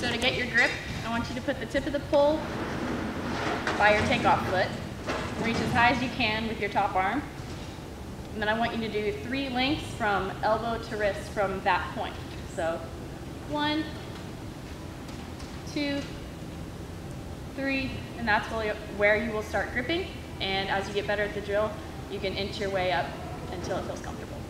So to get your grip, I want you to put the tip of the pole by your takeoff foot. Reach as high as you can with your top arm. And then I want you to do 3 lengths from elbow to wrist from that point. So 1, 2, 3, and that's where you will start gripping. And as you get better at the drill, you can inch your way up until it feels comfortable.